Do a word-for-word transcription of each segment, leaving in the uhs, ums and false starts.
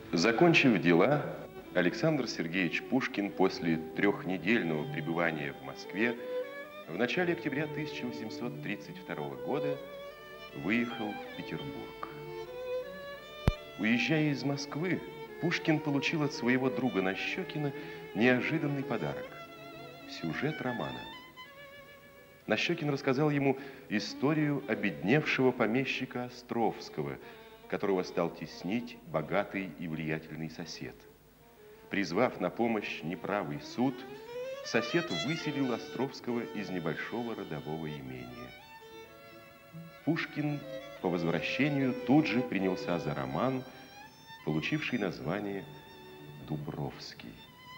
Закончив дела, Александр Сергеевич Пушкин после трехнедельного пребывания в Москве в начале октября тысяча восемьсот тридцать второго года выехал в Петербург. Уезжая из Москвы, Пушкин получил от своего друга Нащекина неожиданный подарок – сюжет романа. Нащекин рассказал ему историю обедневшего помещика Островского, которого стал теснить богатый и влиятельный сосед. Призвав на помощь неправый суд, сосед выселил Островского из небольшого родового имения. Пушкин по возвращению тут же принялся за роман, получивший название «Дубровский».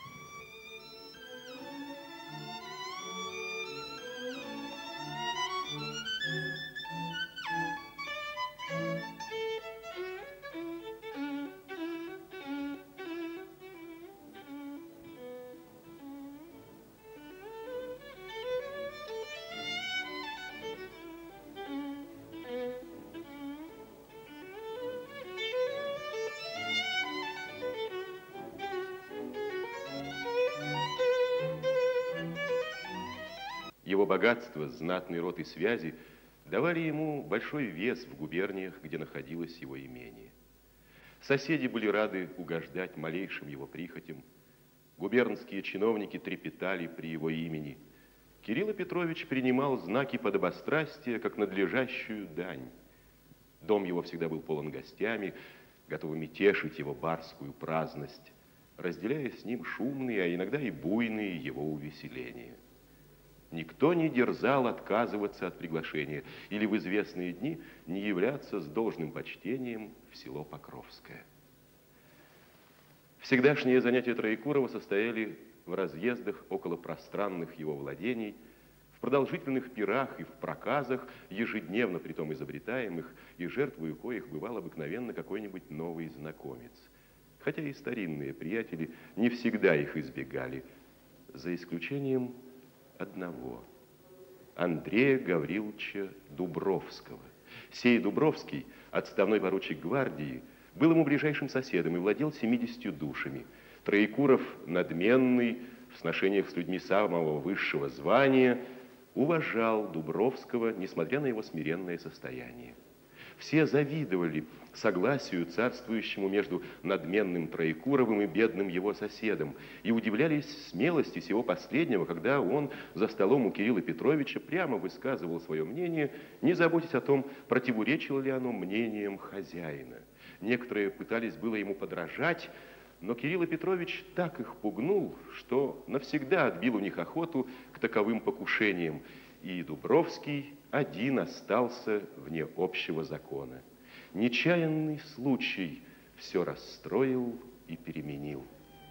Его богатство, знатный род и связи давали ему большой вес в губерниях, где находилось его имение. Соседи были рады угождать малейшим его прихотям. Губернские чиновники трепетали при его имени. Кирилл Петрович принимал знаки подобострастия как надлежащую дань. Дом его всегда был полон гостями, готовыми тешить его барскую праздность, разделяя с ним шумные, а иногда и буйные его увеселения. Никто не дерзал отказываться от приглашения или в известные дни не являться с должным почтением в село Покровское. Всегдашние занятия Троекурова состояли в разъездах около пространных его владений, в продолжительных пирах и в проказах, ежедневно притом изобретаемых, и жертвою коих бывал обыкновенно какой-нибудь новый знакомец. Хотя и старинные приятели не всегда их избегали, за исключением одного – Андрея Гавриловича Дубровского. Сей Дубровский, отставной поручик гвардии, был ему ближайшим соседом и владел семидесятью душами. Троекуров, надменный, в сношениях с людьми самого высшего звания, уважал Дубровского, несмотря на его смиренное состояние. Все завидовали согласию царствующему между надменным Троекуровым и бедным его соседом и удивлялись смелости сего последнего, когда он за столом у Кирилла Петровича прямо высказывал свое мнение, не заботясь о том, противоречило ли оно мнениям хозяина. Некоторые пытались было ему подражать, но Кирилл Петрович так их пугнул, что навсегда отбил у них охоту к таковым покушениям, и Дубровский один остался вне общего закона. Нечаянный случай все расстроил и переменил.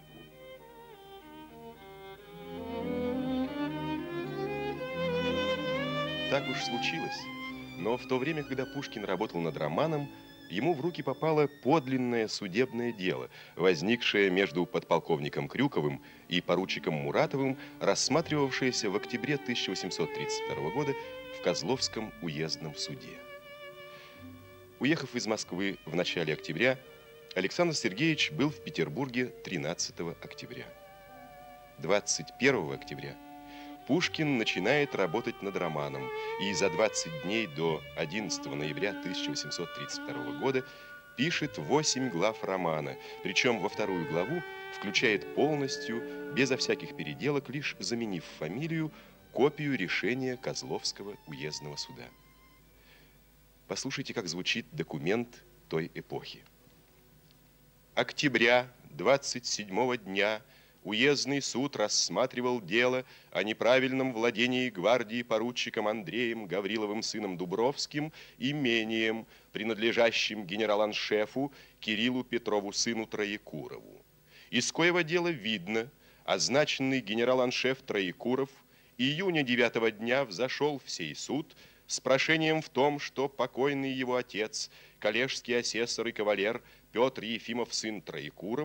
Так уж случилось. Но в то время, когда Пушкин работал над романом, ему в руки попало подлинное судебное дело, возникшее между подполковником Крюковым и поручиком Муратовым, рассматривавшееся в октябре тысяча восемьсот тридцать второго года в Козловском уездном суде. Уехав из Москвы в начале октября, Александр Сергеевич был в Петербурге тринадцатого октября. двадцать первого октября Пушкин начинает работать над романом и за двадцать дней до одиннадцатого ноября тысяча восемьсот тридцать второго года пишет восемь глав романа, причем во вторую главу включает полностью, безо всяких переделок, лишь заменив фамилию, копию решения Козловского уездного суда. Послушайте, как звучит документ той эпохи. Октября двадцать седьмого дня уездный суд рассматривал дело о неправильном владении гвардии поручиком Андреем Гавриловым сыном Дубровским имением, принадлежащим генерал-аншефу Кириллу Петрову сыну Троекурову. Из коего дела видно, означенный генерал-аншеф Троекуров июня девятого дня взошел в сей суд с прошением в том, что покойный его отец, коллежский асессор и кавалер Петр Ефимов сын Троекуров,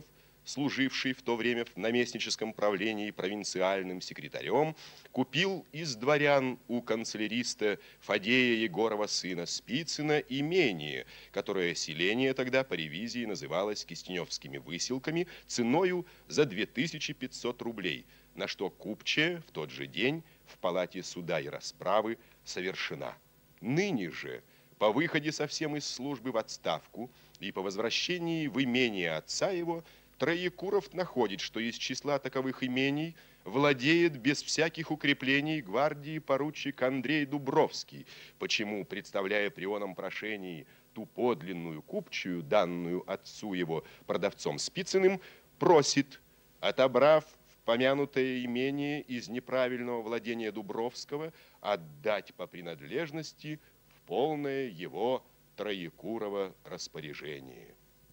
служивший в то время в наместническом правлении провинциальным секретарем, купил из дворян у канцеляриста Фадея Егорова сына Спицына имение, которое селение тогда по ревизии называлось Кистеневскими выселками, ценою за две тысячи пятьсот рублей, на что купчая в тот же день в палате суда и расправы совершена. Ныне же, по выходе совсем из службы в отставку и по возвращении в имение отца его, Троекуров находит, что из числа таковых имений владеет без всяких укреплений гвардии поручик Андрей Дубровский, почему, представляя при оном прошении ту подлинную купчую, данную отцу его продавцом Спицыным, просит, отобрав помянутое имение из неправильного владения Дубровского, отдать по принадлежности в полное его Троекурова распоряжение.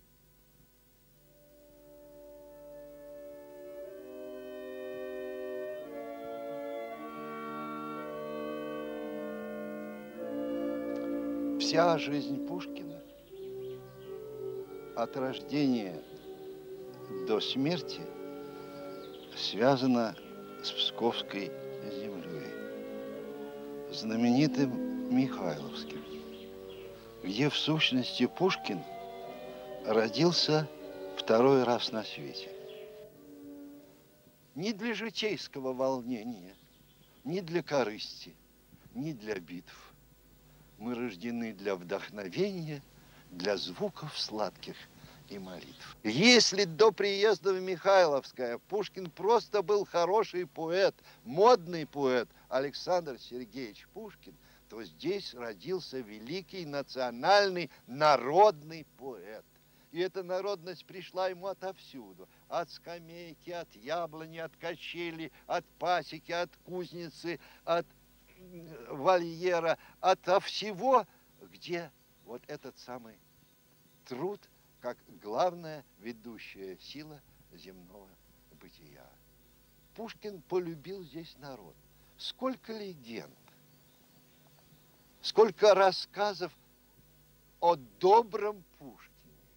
Вся жизнь Пушкина от рождения до смерти связана с Псковской землей, знаменитым Михайловским, где в сущности Пушкин родился второй раз на свете. Ни для житейского волнения, ни для корысти, ни для битв. Мы рождены для вдохновения, для звуков сладких и молитв. Если до приезда в Михайловское Пушкин просто был хороший поэт, модный поэт Александр Сергеевич Пушкин, то здесь родился великий национальный народный поэт. И эта народность пришла ему отовсюду. От скамейки, от яблони, от качели, от пасеки, от кузницы, от вольера, от всего, где вот этот самый труд как главная ведущая сила земного бытия. Пушкин полюбил здесь народ. Сколько легенд, сколько рассказов о добром Пушкине.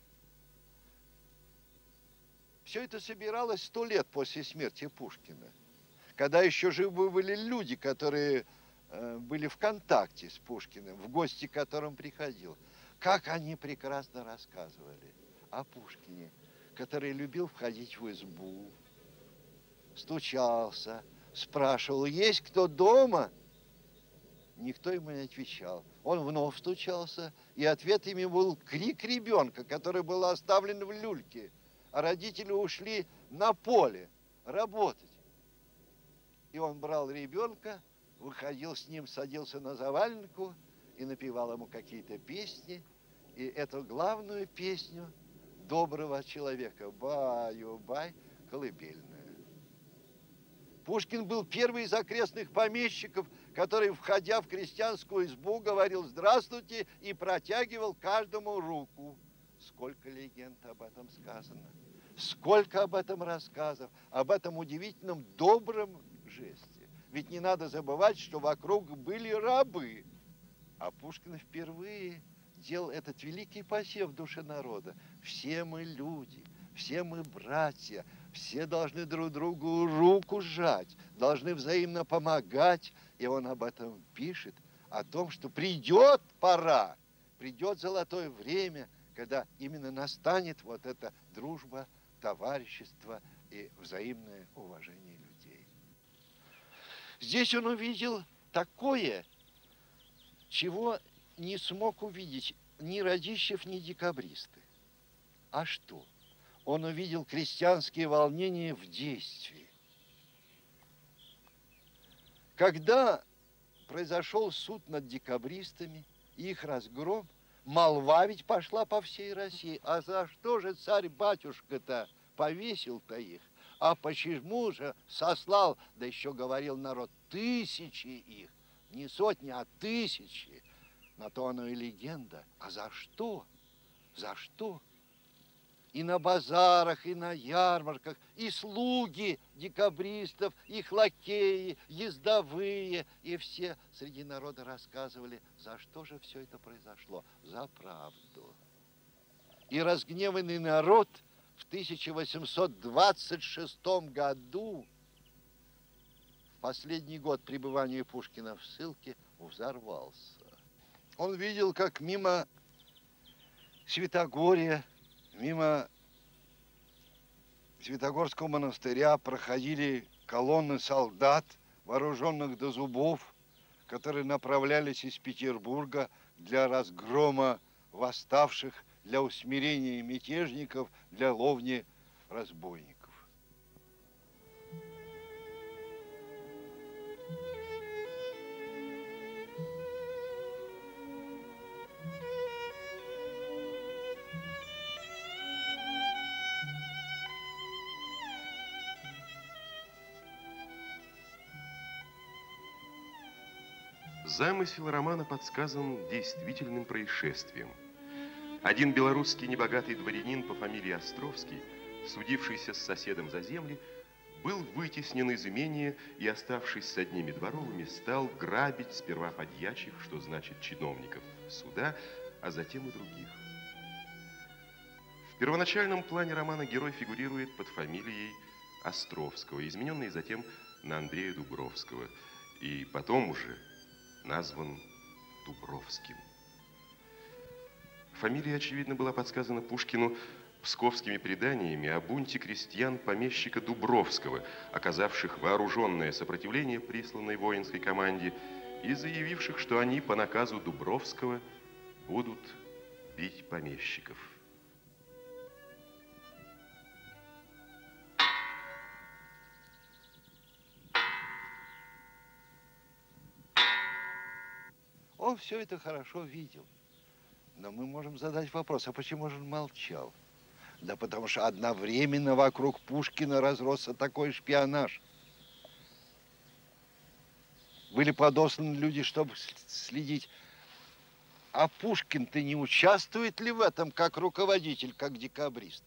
Все это собиралось сто лет после смерти Пушкина, когда еще живы были люди, которые э, были в контакте с Пушкиным, в гости к которым приходил. Как они прекрасно рассказывали о Пушкине, который любил входить в избу, стучался, спрашивал, есть кто дома? Никто ему не отвечал. Он вновь стучался, и ответом ему был крик ребенка, который был оставлен в люльке, а родители ушли на поле работать. И он брал ребенка, выходил с ним, садился на заваленку и напевал ему какие-то песни. И эту главную песню доброго человека «Баю-бай» колыбельную. Пушкин был первый из окрестных помещиков, который, входя в крестьянскую избу, говорил «Здравствуйте» и протягивал каждому руку. Сколько легенд об этом сказано, сколько об этом рассказов, об этом удивительном добром жесте. Ведь не надо забывать, что вокруг были рабы, а Пушкин впервые делал этот великий посев в душе народа. Все мы люди, все мы братья, все должны друг другу руку сжать, должны взаимно помогать. И он об этом пишет, о том, что придет пора, придет золотое время, когда именно настанет вот эта дружба, товарищество и взаимное уважение людей. Здесь он увидел такое, чего не смог увидеть ни Радищев, ни декабристы. А что? Он увидел крестьянские волнения в действии. Когда произошел суд над декабристами, их разгром, молва ведь пошла по всей России. А за что же царь-батюшка-то повесил-то их? А почему же сослал, да еще говорил народ, тысячи их, не сотни, а тысячи? На то оно и легенда. А за что? За что? И на базарах, и на ярмарках, и слуги декабристов, их лакеи, ездовые, и все среди народа рассказывали, за что же все это произошло. За правду. И разгневанный народ в тысяча восемьсот двадцать шестом году, в последний год пребывания Пушкина в ссылке, взорвался. Он видел, как мимо Святогорья, мимо Святогорского монастыря проходили колонны солдат, вооруженных до зубов, которые направлялись из Петербурга для разгрома восставших, для усмирения мятежников, для ловли разбойников. Замысел романа подсказан действительным происшествием. Один белорусский небогатый дворянин по фамилии Островский, судившийся с соседом за земли, был вытеснен из имения и, оставшись с одними дворовыми, стал грабить сперва подьячих, что значит чиновников суда, а затем и других. В первоначальном плане романа герой фигурирует под фамилией Островского, измененный затем на Андрея Дубровского, и потом уже назван Дубровским. Фамилия, очевидно, была подсказана Пушкину псковскими преданиями о бунте крестьян-помещика Дубровского, оказавших вооруженное сопротивление присланной воинской команде и заявивших, что они по наказу Дубровского будут бить помещиков. Он все это хорошо видел. Но мы можем задать вопрос, а почему же он молчал? Да потому что одновременно вокруг Пушкина разросся такой шпионаж. Были подосланы люди, чтобы следить. А Пушкин-то не участвует ли в этом как руководитель, как декабрист?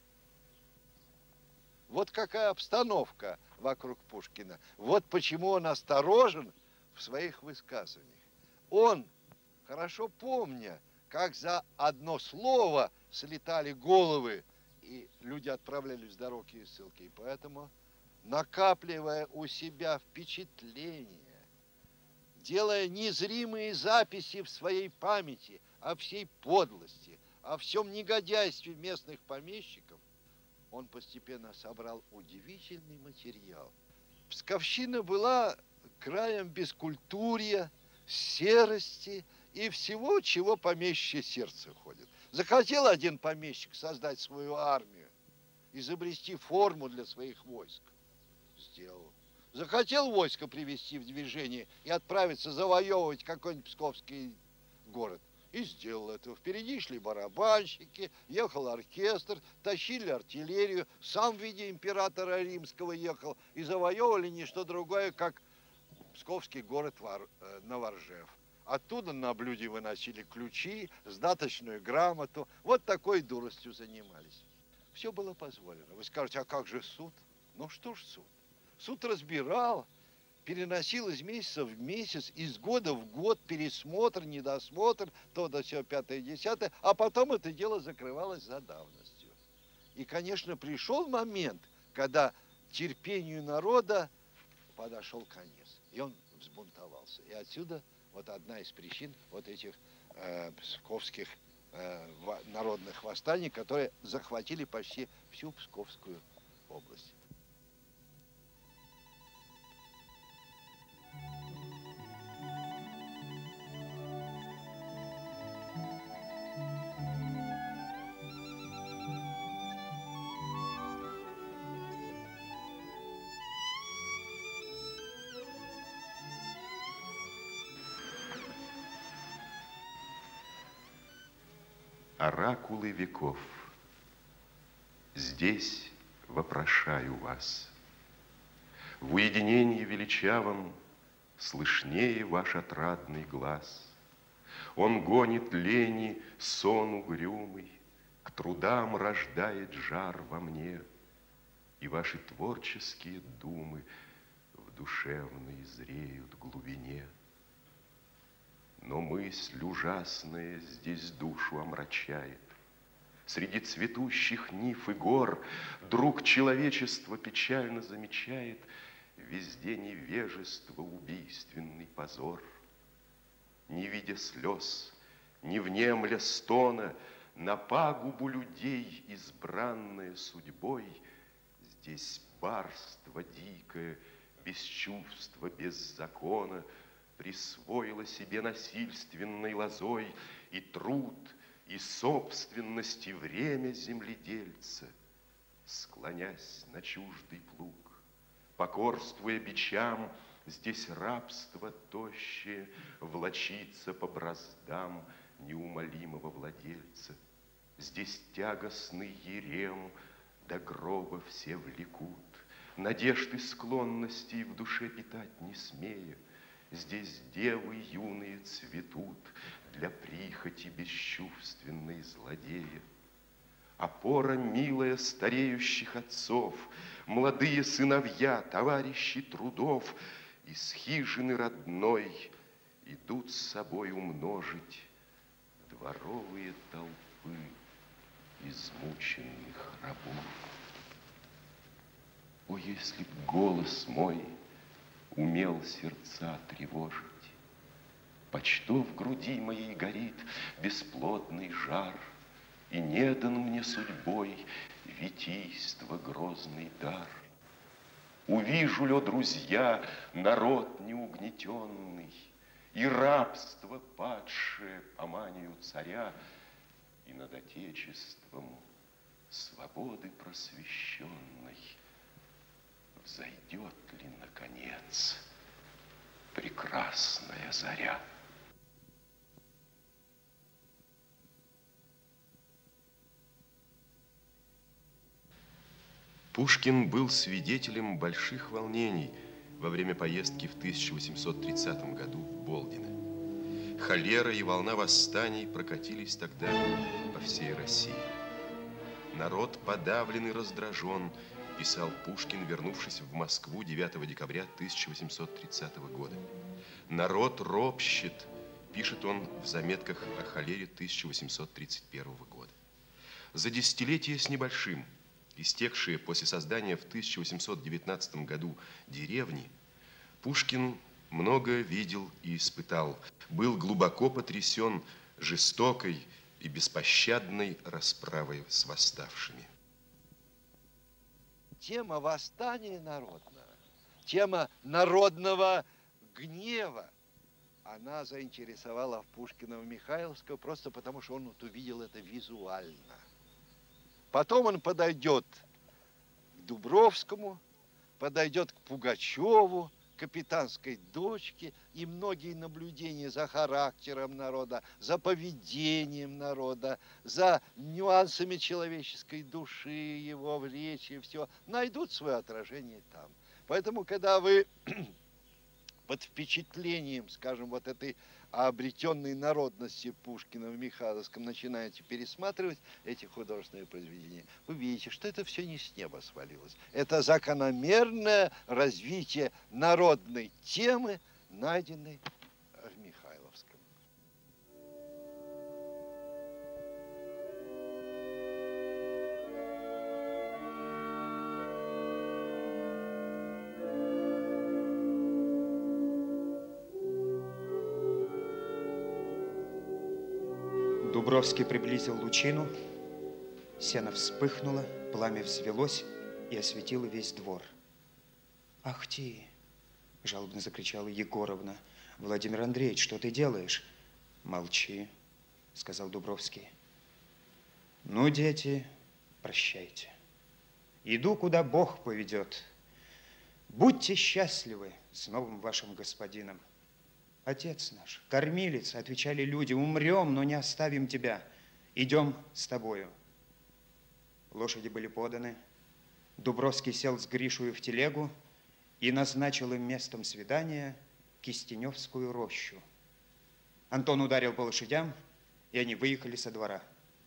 Вот какая обстановка вокруг Пушкина. Вот почему он осторожен в своих высказываниях. Он, хорошо помня, как за одно слово слетали головы, и люди отправлялись в дороги и ссылки. И поэтому, накапливая у себя впечатления, делая незримые записи в своей памяти о всей подлости, о всем негодяйстве местных помещиков, он постепенно собрал удивительный материал. Псковщина была краем бескультурья, серости и всего, чего помещичье сердце ходит. Захотел один помещик создать свою армию, изобрести форму для своих войск. Сделал. Захотел войско привести в движение и отправиться завоевывать какой-нибудь псковский город. И сделал это. Впереди шли барабанщики, ехал оркестр, тащили артиллерию, сам в виде императора римского ехал и завоевывали не что другое, как псковский город Новоржев. Оттуда на блюде выносили ключи, сдаточную грамоту. Вот такой дуростью занимались. Все было позволено. Вы скажете, а как же суд? Ну что ж суд? Суд разбирал, переносил из месяца в месяц, из года в год, пересмотр, недосмотр, то до сего пятое, десятое, а потом это дело закрывалось за давностью. И, конечно, пришел момент, когда терпению народа подошел конец, и он взбунтовался. И отсюда вот одна из причин вот этих э, псковских э, народных восстаний, которые захватили почти всю Псковскую область. Оракулы веков, здесь вопрошаю вас. В уединении величавом слышнее ваш отрадный глаз. Он гонит лени сон угрюмый, к трудам рождает жар во мне, и ваши творческие думы в душевной зреют глубине. Но мысль ужасная здесь душу омрачает. Среди цветущих нив и гор друг человечества печально замечает везде невежество, убийственный позор. Не видя слез, не внемля стона, на пагубу людей, избранное судьбой, здесь барство дикое, без чувства, без закона, присвоило себе насильственной лозой и труд, и собственность, и время земледельца, склонясь на чуждый плуг, покорствуя бичам, здесь рабство тощее влачится по браздам неумолимого владельца. Здесь тягостный ерем до гроба все влекут, надежд и склонностей в душе питать не смея. Здесь девы юные цветут для прихоти бесчувственной злодея. Опора милая стареющих отцов, молодые сыновья, товарищи трудов, из хижины родной идут с собой умножить дворовые толпы измученных рабов. О, если б голос мой умел сердца тревожить, почто в груди моей горит бесплодный жар, и не дан мне судьбой витийства грозный дар. Увижу ли, друзья, народ неугнетенный, и рабство падшее по манию царя, и над Отечеством свободы просвещенной взойдет ли, наконец, прекрасная заря. Пушкин был свидетелем больших волнений во время поездки в тысяча восемьсот тридцатом году в Болдино. Холера и волна восстаний прокатились тогда по всей России. Народ подавлен и раздражен, писал Пушкин, вернувшись в Москву девятого декабря тысяча восемьсот тридцатого года. Народ ропщет, пишет он в заметках о холере тысяча восемьсот тридцать первого года. За десятилетие с небольшим, истекшие после создания в тысяча восемьсот девятнадцатом году деревни, Пушкин много видел и испытал, был глубоко потрясен жестокой и беспощадной расправой с восставшими. Тема восстания народного, тема народного гнева, она заинтересовала Пушкина в Михайловского просто потому, что он вот увидел это визуально. Потом он подойдет к Дубровскому, подойдет к Пугачеву, капитанской дочке, и многие наблюдения за характером народа, за поведением народа, за нюансами человеческой души, его в речи, все, найдут свое отражение там. Поэтому, когда вы под впечатлением, скажем, вот этой обретенной народности Пушкина в Михайловском начинаете пересматривать эти художественные произведения, вы видите, что это все не с неба свалилось. Это закономерное развитие народной темы, найденной в Михайловском. Дубровский приблизил лучину, сено вспыхнуло, пламя взвелось и осветило весь двор. «Ах ты!» – жалобно закричала Егоровна. «Владимир Андреевич, что ты делаешь?» «Молчи», – сказал Дубровский. «Ну, дети, прощайте. Иду, куда Бог поведет. Будьте счастливы с новым вашим господином. Отец наш, кормилец, отвечали люди, умрем, но не оставим тебя. Идем с тобою». Лошади были поданы. Дубровский сел с Гришою в телегу и назначил им местом свидания Кистеневскую рощу. Антон ударил по лошадям, и они выехали со двора.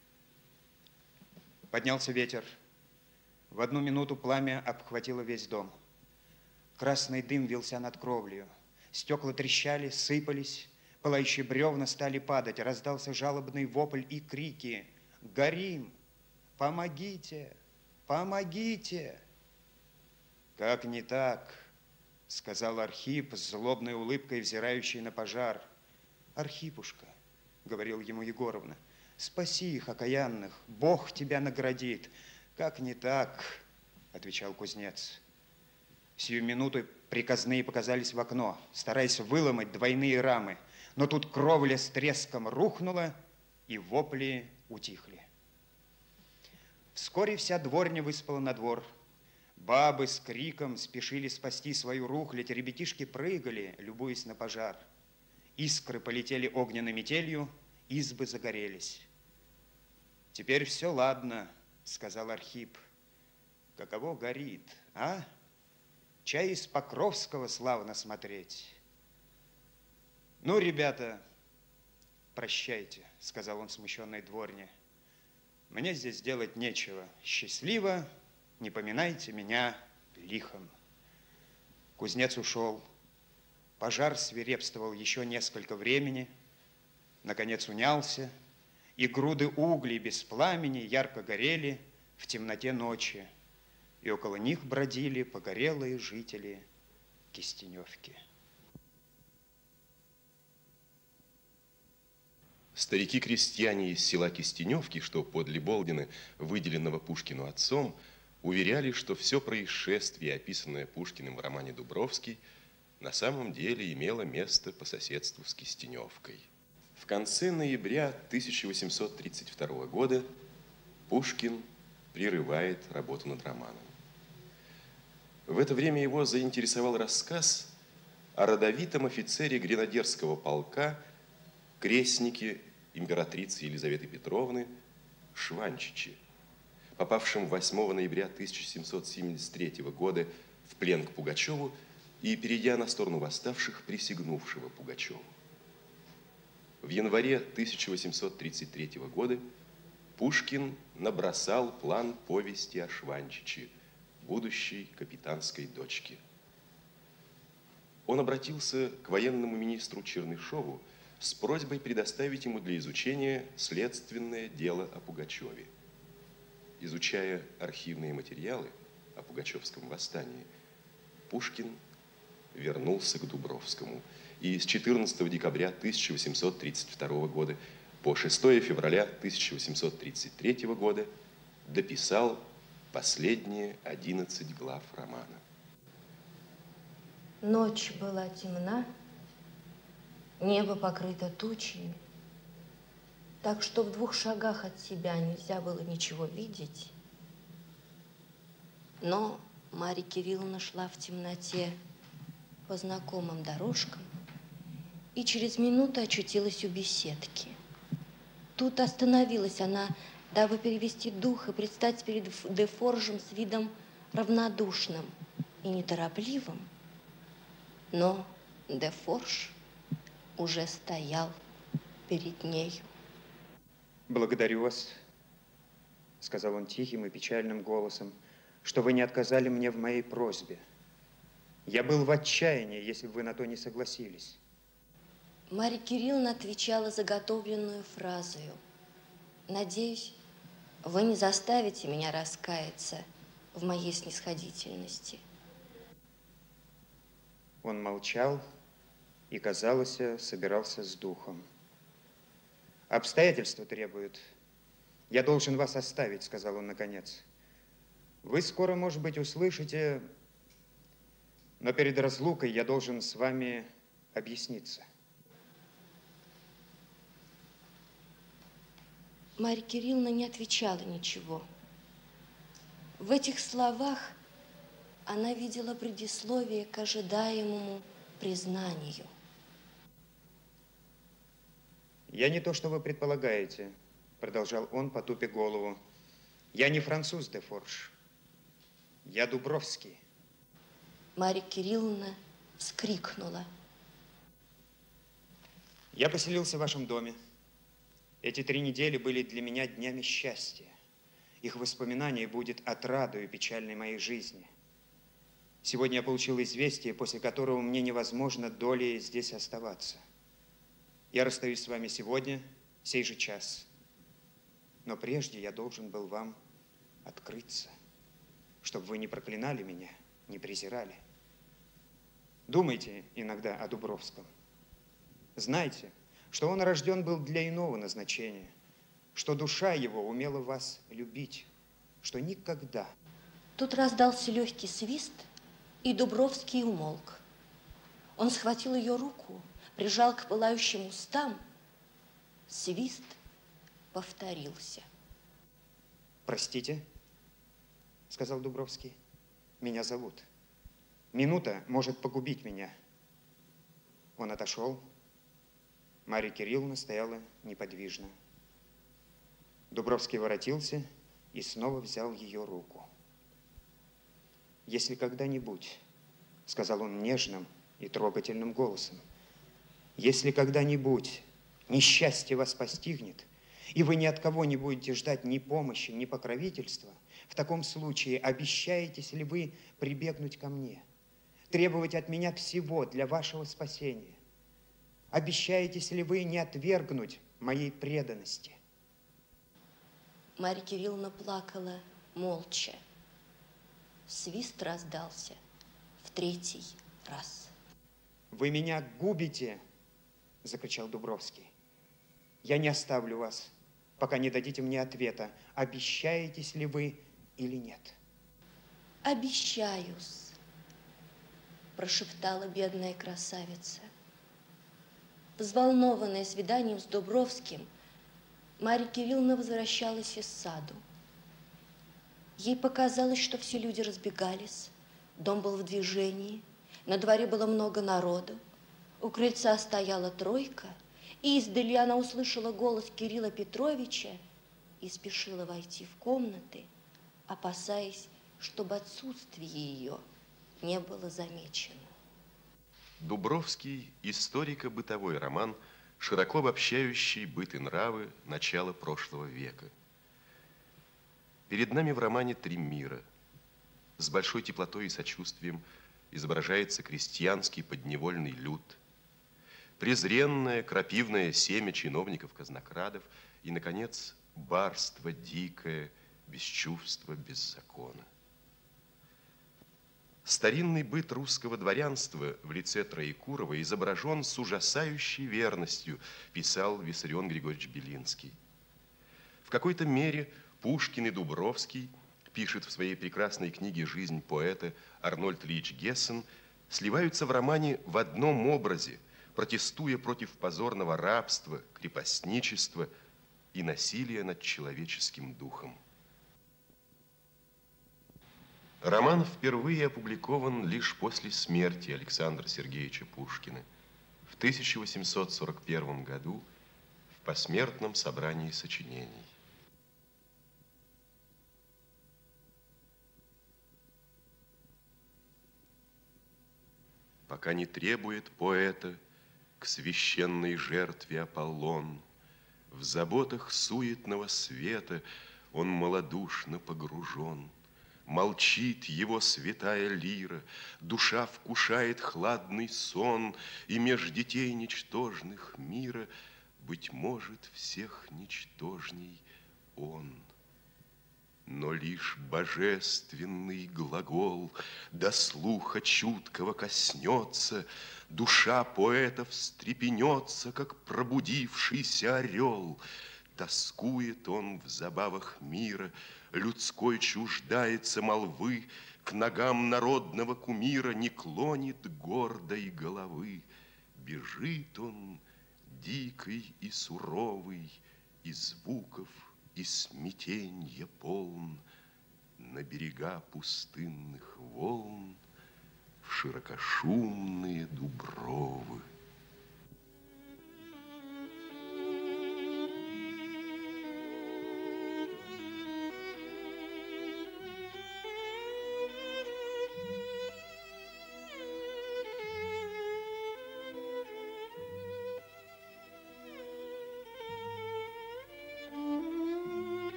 Поднялся ветер. В одну минуту пламя обхватило весь дом. Красный дым вился над кровлею. Стекла трещали, сыпались, пылающие бревна стали падать. Раздался жалобный вопль и крики: «Горим! Помогите, помогите. Как не так, сказал Архип с злобной улыбкой, взирающей на пожар. Архипушка, говорил ему Егоровна, спаси их, окаянных, Бог тебя наградит. Как не так, отвечал кузнец. В сию минуту приказные показались в окно, стараясь выломать двойные рамы. Но тут кровля с треском рухнула, и вопли утихли. Вскоре вся дворня выспала на двор. Бабы с криком спешили спасти свою рухлядь, ребятишки прыгали, любуясь на пожар. Искры полетели огненной метелью, избы загорелись. «Теперь все ладно», — сказал Архип. «Каково горит, а? Чай из Покровского славно смотреть». «Ну, ребята, прощайте», — сказал он смущенной дворне. «Мне здесь делать нечего. Счастливо, не поминайте меня лихом». Кузнец ушел. Пожар свирепствовал еще несколько времени, наконец унялся, и груды углей без пламени ярко горели в темноте ночи, и около них бродили погорелые жители Кистеневки. Старики-крестьяне из села Кистеневки, что подле Болдина, выделенного Пушкину отцом, уверяли, что все происшествие, описанное Пушкиным в романе «Дубровский», на самом деле имело место по соседству с Кистеневкой. В конце ноября тысяча восемьсот тридцать второго года Пушкин прерывает работу над романом. В это время его заинтересовал рассказ о родовитом офицере гренадерского полка, крестнике императрицы Елизаветы Петровны Шванчиче, попавшем восьмого ноября тысяча семьсот семьдесят третьего года в плен к Пугачеву и, перейдя на сторону восставших, присягнувшего Пугачеву. В январе тысяча восемьсот тридцать третьего года Пушкин набросал план повести о Шванчиче, будущей капитанской дочке. Он обратился к военному министру Чернышову с просьбой предоставить ему для изучения следственное дело о Пугачеве. Изучая архивные материалы о Пугачевском восстании, Пушкин вернулся к Дубровскому и с четырнадцатого декабря тысяча восемьсот тридцать второго года по шестое февраля тысяча восемьсот тридцать третьего года дописал последние одиннадцать глав романа. Ночь была темна, небо покрыто тучами, так что в двух шагах от себя нельзя было ничего видеть. Но Марья Кирилловна шла в темноте по знакомым дорожкам и через минуту очутилась у беседки. Тут остановилась она, дабы перевести дух и предстать перед Дефоржем с видом равнодушным и неторопливым. Но Дефорж уже стоял перед нею. «Благодарю вас», — сказал он тихим и печальным голосом, «что вы не отказали мне в моей просьбе. Я был в отчаянии, если бы вы на то не согласились». Марья Кирилловна отвечала заготовленную фразою. «Надеюсь, вы не заставите меня раскаяться в моей снисходительности». Он молчал и, казалось, собирался с духом. «Обстоятельства требуют. Я должен вас оставить», — сказал он наконец. «Вы скоро, может быть, услышите, но перед разлукой я должен с вами объясниться». Марья Кирилловна не отвечала ничего. В этих словах она видела предисловие к ожидаемому признанию. «Я не то, что вы предполагаете», — продолжал он, потупя голову. «Я не француз, Дефорж. Я Дубровский». Марья Кирилловна вскрикнула. «Я поселился в вашем доме. Эти три недели были для меня днями счастья. Их воспоминание будет отрадою печальной моей жизни. Сегодня я получил известие, после которого мне невозможно долей здесь оставаться. Я расстаюсь с вами сегодня, сей же час. Но прежде я должен был вам открыться, чтобы вы не проклинали меня, не презирали. Думайте иногда о Дубровском. Знайте, что он рожден был для иного назначения, что душа его умела вас любить, что никогда... Тут раздался легкий свист, и Дубровский умолк. Он схватил ее руку, прижал к пылающим устам. Свист повторился. «Простите», — сказал Дубровский, — «меня зовут. Минута может погубить меня». Он отошел. Марья Кирилловна стояла неподвижно. Дубровский воротился и снова взял ее руку. «Если когда-нибудь, — сказал он нежным и трогательным голосом, — если когда-нибудь несчастье вас постигнет, и вы ни от кого не будете ждать ни помощи, ни покровительства, в таком случае обещаетесь ли вы прибегнуть ко мне, требовать от меня всего для вашего спасения? Обещаетесь ли вы не отвергнуть моей преданности?» Марья Кирилловна плакала молча. Свист раздался в третий раз. «Вы меня губите!» – закричал Дубровский. «Я не оставлю вас, пока не дадите мне ответа, обещаетесь ли вы или нет». «Обещаюсь», – прошептала бедная красавица. Взволнованная свиданием с Дубровским, Марья Кирилловна возвращалась из саду. Ей показалось, что все люди разбегались, дом был в движении, на дворе было много народу, у крыльца стояла тройка, и издали она услышала голос Кирилла Петровича и спешила войти в комнаты, опасаясь, чтобы отсутствие ее не было замечено. Дубровский – историко-бытовой роман, широко обобщающий быт и нравы начала прошлого века. Перед нами в романе три мира. С большой теплотой и сочувствием изображается крестьянский подневольный люд, презренное крапивное семя чиновников-казнокрадов и, наконец, барство дикое, без чувства, без закона. Старинный быт русского дворянства в лице Троекурова изображен с ужасающей верностью, писал Виссарион Григорьевич Белинский. В какой-то мере Пушкин и Дубровский, пишет в своей прекрасной книге «Жизнь поэта» Арнольд Ильич Гессен, сливаются в романе в одном образе, протестуя против позорного рабства, крепостничества и насилия над человеческим духом. Роман впервые опубликован лишь после смерти Александра Сергеевича Пушкина в тысяча восемьсот сорок первом году в посмертном собрании сочинений. Пока не требует поэта к священной жертве Аполлон, в заботах суетного света он малодушно погружен. Молчит его святая лира, душа вкушает хладный сон, и меж детей ничтожных мира, быть может, всех ничтожней он. Но лишь божественный глагол до слуха чуткого коснется, душа поэта встрепенется, как пробудившийся орел. Тоскует он в забавах мира, людской чуждается молвы, к ногам народного кумира не клонит гордой головы. Бежит он, дикий и суровый, и звуков, и смятенья полн, на берега пустынных волн, в широкошумные дубровы.